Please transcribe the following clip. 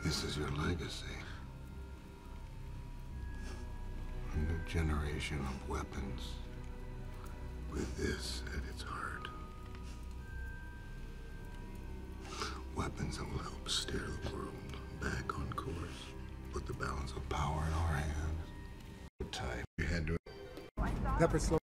This is your legacy. A new generation of weapons with this at its heart. Weapons that will help steer the world back on course. Put the balance of power in our hands. Tight. You had to. Pepper slow.